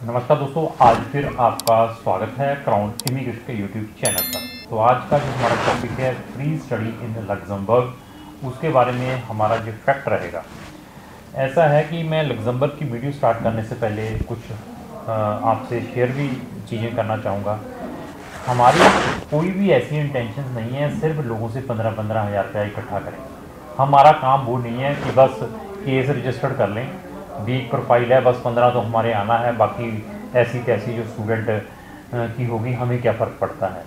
नमस्कार दोस्तों, आज फिर आपका स्वागत है क्राउन इमिग्रेशन के यूट्यूब चैनल पर। तो आज का जो हमारा टॉपिक है प्री स्टडी इन लग्जमबर्ग, उसके बारे में हमारा जो फैक्ट रहेगा। ऐसा है कि मैं लग्जमबर्ग की वीडियो स्टार्ट करने से पहले कुछ आपसे शेयर भी चीज़ें करना चाहूँगा। हमारी कोई भी ऐसी इंटेंशन नहीं है सिर्फ लोगों से 15-15 हज़ार रुपया इकट्ठा करें। हमारा काम वो नहीं है कि बस केस रजिस्टर्ड कर लें, वीक प्रोफाइल है, बस 15 तो हमारे आना है, बाकी ऐसी तैसी जो स्टूडेंट की होगी हमें क्या फ़र्क पड़ता है।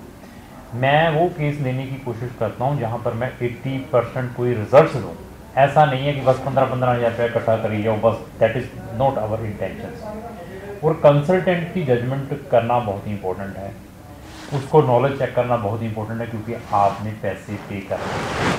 मैं वो केस लेने की कोशिश करता हूँ जहाँ पर मैं 80% कोई रिजल्ट्स दूँ। ऐसा नहीं है कि बस 15-15 हज़ार रुपया इकट्ठा करी जाओ, बस that is not our intention. और कंसल्टेंट की जजमेंट करना बहुत इंपॉर्टेंट है, उसको नॉलेज चेक करना बहुत इंपॉर्टेंट है, क्योंकि आपने पैसे पे करने हैं।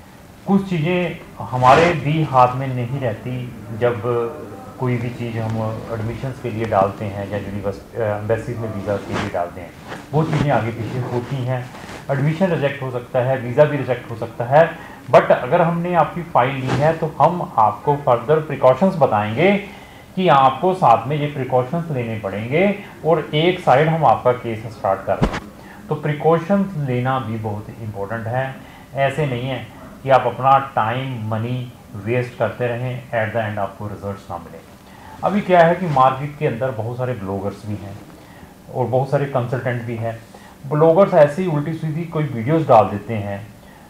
कुछ चीज़ें हमारे भी हाथ में नहीं रहती। जब कोई भी चीज़ हम एडमिशन्स के लिए डालते हैं या यूनिवर्सिटी एम्बेसीज में वीज़ा के लिए डालते हैं, वो चीज़ें आगे पीछे होती हैं। एडमिशन रिजेक्ट हो सकता है, वीज़ा भी रिजेक्ट हो सकता है, बट अगर हमने आपकी फ़ाइल ली है तो हम आपको फर्दर प्रिकॉशंस बताएंगे कि आपको साथ में ये प्रिकॉशंस लेने पड़ेंगे, और एक साइड हम आपका केस स्टार्ट कर रहे हैं। तो प्रिकॉशंस लेना भी बहुत इम्पोर्टेंट है। ऐसे नहीं है कि आप अपना टाइम मनी वेस्ट करते रहें, एट द एंड आपको रिजल्ट्स ना मिले। अभी क्या है कि मार्केट के अंदर बहुत सारे ब्लॉगर्स भी हैं और बहुत सारे कंसल्टेंट भी हैं। ब्लॉगर्स ऐसे ही उल्टी सीधी कोई वीडियोस डाल देते हैं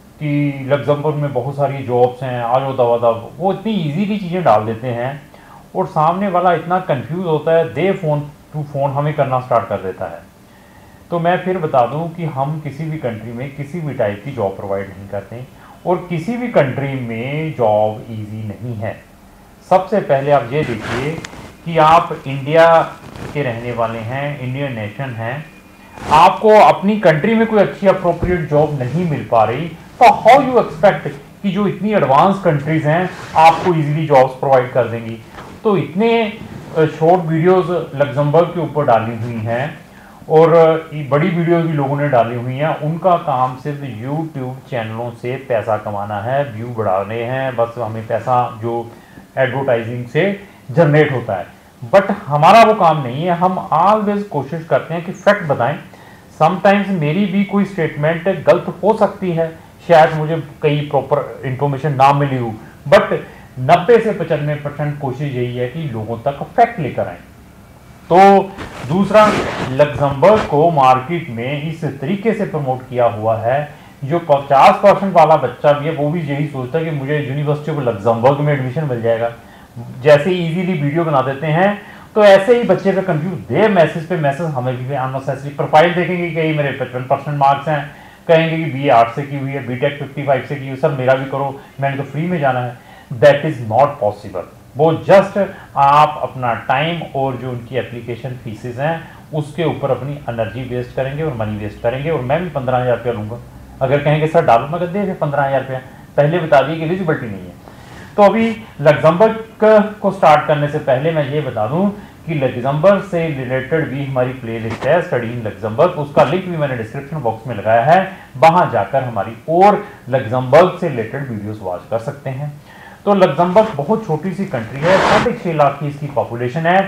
कि लग्जमबर्ग में बहुत सारी जॉब्स हैं, आ जाओ दवा दवा, वो इतनी ईजीली चीज़ें डाल देते हैं और सामने वाला इतना कंफ्यूज होता है, दे फ़ोन टू फ़ोन हमें करना स्टार्ट कर देता है। तो मैं फिर बता दूं कि हम किसी भी कंट्री में किसी भी टाइप की जॉब प्रोवाइड नहीं करते, और किसी भी कंट्री में जॉब इजी नहीं है। सबसे पहले आप ये देखिए कि आप इंडिया के रहने वाले हैं, इंडियन नेशन हैं, आपको अपनी कंट्री में कोई अच्छी अप्रोप्रिएट जॉब नहीं मिल पा रही, तो हाउ यू एक्सपेक्ट कि जो इतनी एडवांस कंट्रीज हैं आपको इजीली जॉब्स प्रोवाइड कर देंगी। तो इतने शॉर्ट वीडियोस लग्जमबर्ग के ऊपर डाली हुई हैं और बड़ी वीडियोस भी लोगों ने डाली हुई हैं। उनका काम सिर्फ यूट्यूब चैनलों से पैसा कमाना है, व्यू बढ़ाने हैं, बस हमें पैसा जो एडवर्टाइजिंग से जनरेट होता है। बट हमारा वो काम नहीं है। हम ऑलवेज कोशिश करते हैं कि फैक्ट बताएं। समटाइम्स मेरी भी कोई स्टेटमेंट गलत हो सकती है, शायद मुझे कई प्रॉपर इंफॉर्मेशन ना मिली हो, बट 90 से 95% कोशिश यही है कि लोगों तक फैक्ट लेकर आए। तो दूसरा, लग्जमबर्ग को मार्केट में इस तरीके से प्रमोट किया हुआ है, जो 50% वाला बच्चा भी है वो भी यही सोचता है कि मुझे यूनिवर्सिटी ऑफ लग्जमबर्ग में एडमिशन मिल जाएगा। जैसे इजीली वीडियो बना देते हैं, तो ऐसे ही बच्चे पे कंफ्यूज दे मैसेज पे मैसेज, हमें भी अननेसेसरी प्रोफाइल देखेंगे कि मेरे 55% मार्क्स हैं, कहेंगे कि BA आर्ट से की हुई है, बीटेक 55 से की हुई, सर मेरा भी करो, मैंने तो फ्री में जाना है। That is not possible. वो जस्ट आप अपना टाइम और जो उनकी एप्लीकेशन फीसेस हैं उसके ऊपर अपनी एनर्जी वेस्ट करेंगे और मनी वेस्ट करेंगे। और मैं भी 15,000 रुपया लूँगा। अगर कहेंगे सर डालो, मैं दे 15,000 रुपया, पहले बता दिए कि एलिजिबिलिटी नहीं है। तो अभी लग्जमबर्ग को स्टार्ट करने से पहले मैं ये बता दूं कि लग्जमबर्ग से रिलेटेड भी हमारी प्लेलिस्ट है स्टडी इन लग्जमबर्ग, उसका लिंक भी मैंने डिस्क्रिप्शन बॉक्स में लगाया है, वहां जाकर हमारी और लग्जमबर्ग से रिलेटेड वीडियोस वॉच कर सकते हैं। तो लग्जमबर्ग बहुत छोटी सी कंट्री है, 6.5 लाख की इसकी पॉपुलेशन है।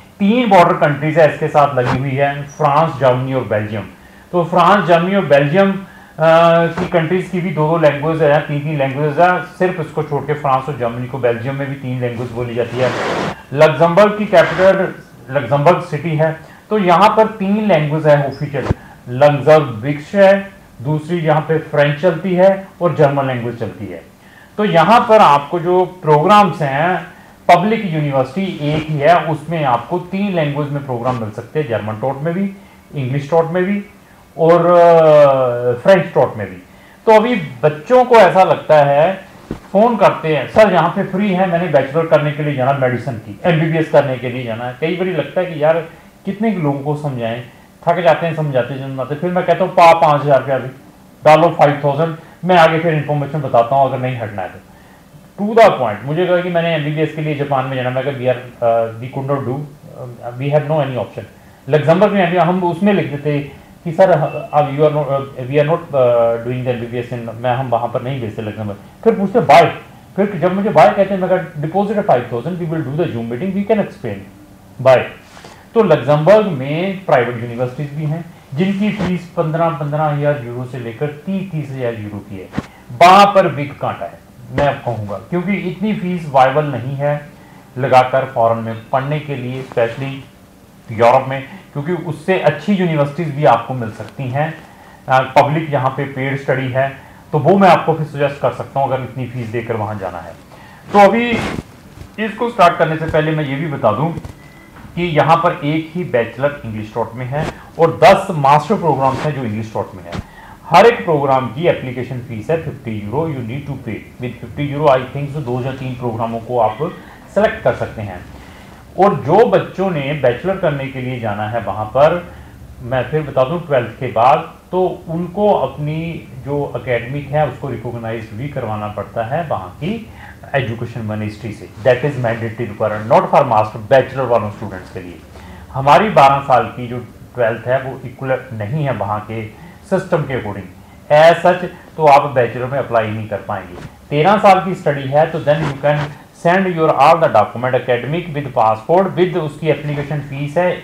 3 बॉर्डर कंट्रीज है इसके साथ लगी हुई है, फ्रांस, जर्मनी और बेल्जियम। तो फ्रांस, जर्मनी और बेल्जियम की कंट्रीज की भी 2-2 लैंग्वेज है, 3-3 लैंग्वेज है। सिर्फ इसको छोड़ के फ्रांस और जर्मनी को, बेल्जियम में भी 3 लैंग्वेज बोली जाती है। लग्जमबर्ग की कैपिटल लग्जमबर्ग सिटी है, तो यहाँ पर 3 लैंग्वेज है ऑफिशियल। लग्जमबर्गिश है, दूसरी यहाँ पे फ्रेंच चलती है और जर्मन लैंग्वेज चलती है। तो यहाँ पर आपको जो प्रोग्राम्स हैं, पब्लिक यूनिवर्सिटी एक ही है, उसमें आपको 3 लैंग्वेज में प्रोग्राम मिल सकते हैं, जर्मन टॉट में भी, इंग्लिश टॉट में भी और फ्रेंच टॉट में भी। तो अभी बच्चों को ऐसा लगता है, फोन करते हैं, सर यहाँ पे फ्री है, मैंने बैचलर करने के लिए जाना, मेडिसिन की MBBS करने के लिए जाना है। कई बार लगता है कि यार कितने लोगों को समझाएं, थक जाते हैं समझाते। फिर मैं कहता हूँ 5,000 रुपया भी डालो, 5,000, मैं आगे फिर इंफॉर्मेशन बताता हूँ, अगर नहीं हटना है तो। टू द पॉइंट, मुझे कहा कि मैंने MBBS के लिए जापान में जाना, मैं we could not do, we have no any option. Luxembourg में हम उसमें लिख देते कि सर अब we are not doing the MBBS in, मैं हम वहाँ पर नहीं भेजते लग्जमबर्ग। फिर पूछते बाय, फिर जब मुझे बाय कहते हैं, मैं deposit 5,000, we will do the zoom meeting, we can explain bye. तो लग्जमबर्ग में प्राइवेट यूनिवर्सिटीज भी हैं जिनकी फीस 15,000 यूरो से लेकर 30,000 यूरो की है। वहां पर बिग कांटा है, मैं अब कहूंगा, क्योंकि इतनी फीस वायबल नहीं है लगाकर फॉरेन में पढ़ने के लिए, स्पेशली यूरोप में, क्योंकि उससे अच्छी यूनिवर्सिटीज भी आपको मिल सकती हैं। पब्लिक यहाँ पे पेड स्टडी है, तो वो मैं आपको फिर सजेस्ट कर सकता हूँ अगर इतनी फीस देकर वहां जाना है। तो अभी इसको स्टार्ट करने से पहले मैं ये भी बता दूं कि यहाँ पर एक ही बैचलर इंग्लिश टॉट में है और 10 मास्टर प्रोग्राम्स हैं जो इंग्लिश टॉट में है। हर एक प्रोग्राम की एप्लीकेशन फीस है 50 euro. You need to pay with 50 euro. I think 2 या 3 प्रोग्रामों को आप सेलेक्ट कर सकते हैं। और जो बच्चों ने बैचलर करने के लिए जाना है वहां पर, मैं फिर बता दूं 12th के बाद, तो उनको अपनी जो एकेडमिक है उसको रिकॉग्नाइज भी करवाना पड़ता है वहां की एजुकेशन मिनिस्ट्री से। That is mandatory requirement, not for master, bachelor वालों स्टूडेंट्स के लिए। हमारी 12 साल की जो 12th है वो इक्वल नहीं है वहां के सिस्टम के अकॉर्डिंग। एज सच तो आप बैचलर में अप्लाई नहीं कर पाएंगे। 13 साल की स्टडी है तो then you can send your all the document academic with passport with उसकी एप्लीकेशन फीस है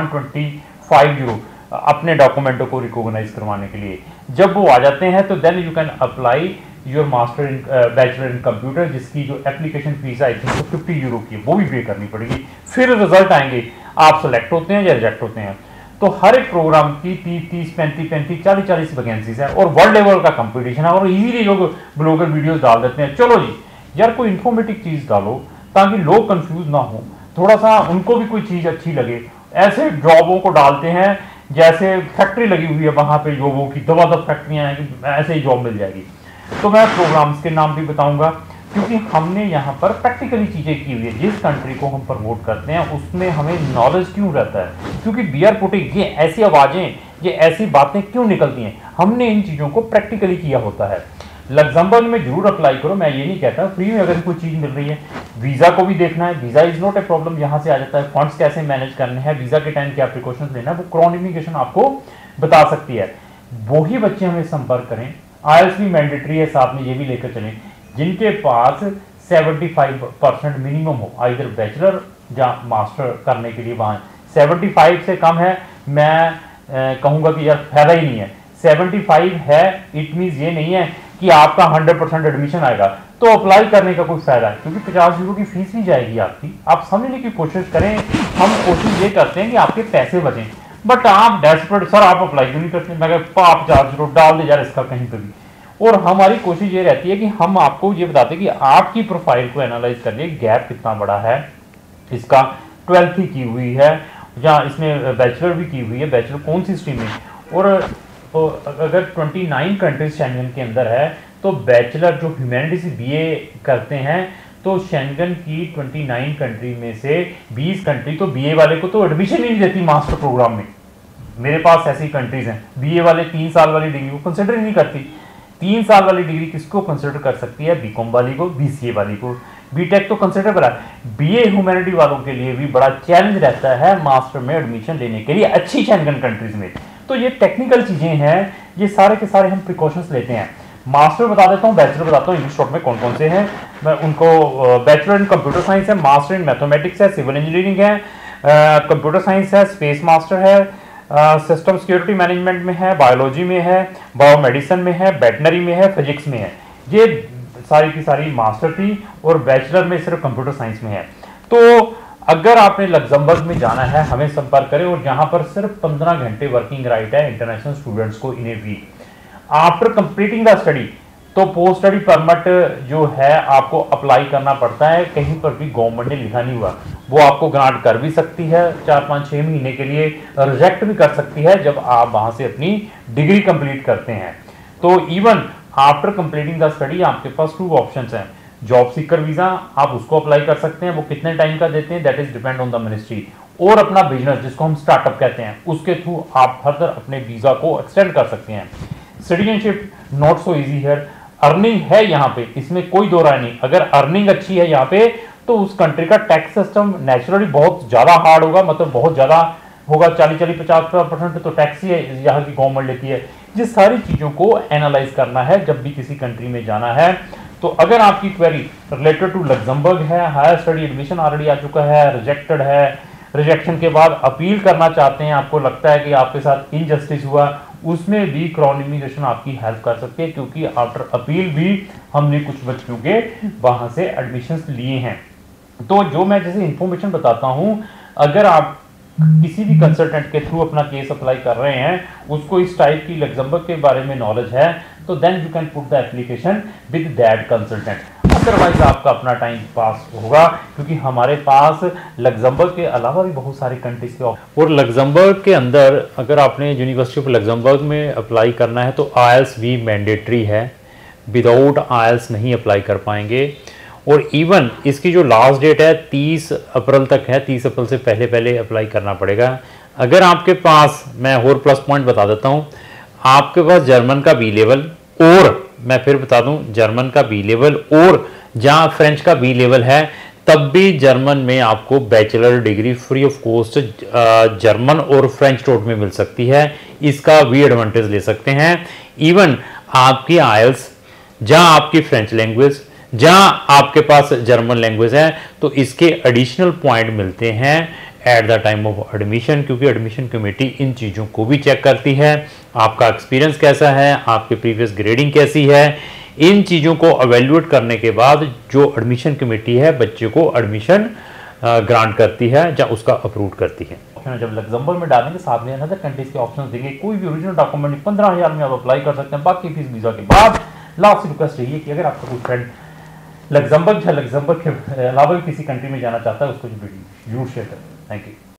125 यूरो अपने डॉक्यूमेंटों को रिकॉग्नाइज करवाने के लिए। जब वो आ जाते हैं तो then you can apply your master in bachelor in computer, जिसकी जो एप्लीकेशन फीस है आई थिंक 50 यूरो की है, वो भी पे करनी पड़ेगी। फिर रिजल्ट आएंगे, आप सेलेक्ट होते हैं या रिजेक्ट होते हैं। तो हर एक प्रोग्राम की 30, 35, 40 वैकेंसीज है और वर्ल्ड लेवल का कंपटीशन है। और इजीली लोग ब्लॉगर वीडियोस डाल देते हैं। चलो जी यार, कोई इन्फॉर्मेटिव चीज डालो ताकि लोग कंफ्यूज ना हो, थोड़ा सा उनको भी कोई चीज अच्छी लगे। ऐसे जॉबों को डालते हैं जैसे फैक्ट्री लगी हुई है वहां पे जॉबों की, दबा फैक्ट्रियां हैं कि ऐसे ही जॉब मिल जाएगी। तो मैं प्रोग्राम्स के नाम भी बताऊंगा क्योंकि हमने यहाँ पर प्रैक्टिकली चीजें की हुई है। जिस कंट्री को हम प्रमोट करते हैं उसमें हमें नॉलेज क्यों रहता है, क्योंकि वी आर पुटिंग, ये ऐसी आवाजें, ये ऐसी बातें क्यों निकलती हैं, हमने इन चीजों को प्रैक्टिकली किया होता है। लग्जमबर्ग में जरूर अप्लाई करो, मैं ये नहीं कहता फ्री में अगर कोई चीज मिल रही है। वीजा को भी देखना है, visa is not a problem, यहाँ से आ जाता है। फंड्स कैसे मैनेज करने हैं, वीजा के टाइम क्या प्रिकॉशंस लेना है, वो क्राउन इमिग्रेशन आपको बता सकती है। वही बच्चे हमें संपर्क करें। IELTS भी मैंडेटरी है, साथ में ये भी लेकर चलें जिनके पास 75% मिनिमम हो, आइदर बैचलर या मास्टर करने के लिए। वहां 75 से कम है, मैं कहूंगा कि यार फायदा ही नहीं है। 75 है इट मीन्स ये नहीं है कि आपका 100% एडमिशन आएगा, तो अप्लाई करने का कोई फायदा है, क्योंकि 50 यूरो की फीस ही जाएगी आपकी। आप समझने की कोशिश करें, हम कोशिश ये करते हैं कि आपके पैसे बचें, बट आप डेस्परेट, सर आप अप्लाई क्यों नहीं करते, मैं कहता आप 50 यूरो डाल दे यार इसका कहीं पे भी। और हमारी कोशिश ये रहती है कि हम आपको ये बताते हैं कि आपकी प्रोफाइल को एनालाइज करिए, गैप कितना बड़ा है, इसका 12th ही की हुई है या इसमें बैचलर भी की हुई है, बैचलर कौन सी स्ट्रीम में। और अगर 29 कंट्रीज शेंगन के अंदर है तो बैचलर जो ह्यूमैनिटीज BA करते हैं तो शेंगन की 29 कंट्री में से 20 कंट्री तो BA वाले को तो एडमिशन ही नहीं देती मास्टर प्रोग्राम में। मेरे पास ऐसी कंट्रीज हैं, BA वाले 3 साल वाली डिग्री को कंसिडर ही नहीं करती। 3 साल वाली डिग्री किसको कंसिडर कर सकती है, BCom वाली को, BCA वाली को, BTech तो कंसिडर करा। BA ह्यूमैनिटी वालों के लिए भी बड़ा चैलेंज रहता है मास्टर में एडमिशन लेने के लिए अच्छी शेंगन कंट्रीज में। तो ये टेक्निकल चीजें हैं, ये सारे के सारे हम प्रिकॉशंस लेते हैं। मास्टर बता देता हूँ, बैचलर बताता हूँ इंग्लिश टॉट में कौन कौन से हैं मैं उनको। बैचलर इन कंप्यूटर साइंस है, मास्टर इन मैथमेटिक्स है, सिविल इंजीनियरिंग है, कंप्यूटर साइंस है, स्पेस मास्टर है, सिस्टम सिक्योरिटी मैनेजमेंट में है, बायोलॉजी में है, बायोमेडिसिन में है, वेटनरी में है, फिजिक्स में है। ये सारी की सारी मास्टर थी और बैचलर में सिर्फ कंप्यूटर साइंस में है। तो अगर आपने लग्जमबर्ग में जाना है हमें संपर्क करें। और यहाँ पर सिर्फ 15 घंटे वर्किंग राइट है इंटरनेशनल स्टूडेंट्स को in a week. After completing the study तो पोस्ट स्टडी परमिट जो है आपको अप्लाई करना पड़ता है, कहीं पर भी गवर्नमेंट ने लिखा नहीं हुआ। वो आपको ग्रांट कर भी सकती है 4, 5, 6 महीने के लिए, रिजेक्ट भी कर सकती है जब आप वहां से अपनी डिग्री कंप्लीट करते हैं। तो even after completing the study आपके पास 2 ऑप्शंस हैं। जॉब सीकर वीजा, आप उसको अप्लाई कर सकते हैं, वो कितने टाइम का देते हैं that is depend on the ministry. और अपना बिजनेस जिसको हम स्टार्टअप कहते हैं, उसके थ्रू आप फर्दर अपने वीजा को एक्सटेंड कर सकते हैं। सिटीजनशिप नॉट सो इजी है, अर्निंग है यहाँ पे, इसमें कोई दो राय नहीं। अगर अर्निंग अच्छी है यहाँ पे तो उस कंट्री का टैक्स सिस्टम नेचुरली बहुत ज्यादा हार्ड होगा, मतलब बहुत ज्यादा होगा, 40-50% तो टैक्स ही है यहाँ की गवर्नमेंट लेती है। जिस सारी चीजों को एनालाइज करना है जब भी किसी कंट्री में जाना है। तो अगर आपकी क्वेरी रिलेटेड टू लग्जमबर्ग है, हायर स्टडी एडमिशन ऑलरेडी आ चुका है, रिजेक्टेड है, रिजेक्शन के बाद अपील करना चाहते हैं, आपको लगता है कि आपके साथ इनजस्टिस हुआ, उसमें भी क्राउन इमिग्रेशन आपकी हेल्प कर सकती है, क्योंकि आफ्टर अपील भी हमने कुछ बच्चों के वहां से एडमिशन्स लिए हैं। तो जो मैं जैसे इंफॉर्मेशन बताता हूं, अगर आप किसी भी कंसल्टेंट के थ्रू अपना केस अप्लाई कर रहे हैं, उसको इस टाइप की लग्जमबर्ग के बारे में नॉलेज है, तो then you can put the application with that consultant. Otherwise आपका अपना टाइम पास होगा, क्योंकि हमारे पास लग्जमबर्ग के अलावा भी बहुत सारी कंट्रीज के और लग्जमबर्ग के अंदर अगर आपने यूनिवर्सिटी ऑफ लग्जमबर्ग में अप्लाई करना है तो आईएलटीएस भी मैंडेटरी है, विदाउट आईएलटीएस नहीं अप्लाई कर पाएंगे। और इवन इसकी जो लास्ट डेट है 30 अप्रैल तक है, 30 अप्रैल से पहले पहले अप्लाई करना पड़ेगा। अगर आपके पास, मैं और प्लस पॉइंट बता देता हूँ, आपके पास जर्मन का बी लेवल, और मैं फिर बता दूं जर्मन का बी लेवल और जहाँ फ्रेंच का बी लेवल है, तब भी जर्मन में आपको bachelor degree free of cost German और फ्रेंच टोट में मिल सकती है। इसका भी एडवांटेज ले सकते हैं। इवन आपकी आईएलटीएस, जहाँ आपकी फ्रेंच लैंग्वेज, जहां आपके पास जर्मन लैंग्वेज है, तो इसके एडिशनल पॉइंट मिलते हैं at the time of admission, क्योंकि एडमिशन कमेटी इन चीज़ों को भी चेक करती है। आपका एक्सपीरियंस कैसा है, आपके प्रीवियस ग्रेडिंग कैसी है, इन चीज़ों को एवेल्युएट करने के बाद जो एडमिशन कमेटी है बच्चे को एडमिशन ग्रांट करती है या उसका अप्रूव करती है। जब लग्जमबर्ग में डालेंगे साथ में अनदर कंट्रीज के ऑप्शन देंगे, कोई भी ओरिजिनल डॉक्यूमेंट 15,000 में आप अप्लाई कर सकते हैं, बाकी फीस वीजा के बाद। लास्ट रिक्वेस्ट रही है कि अगर आपका कोई फ्रेंड लग्जमबर्ग या लग्जमबर्ग के अलावा भी किसी कंट्री में जाना चाहता है, उसको जरूर शेयर करें। Thank you.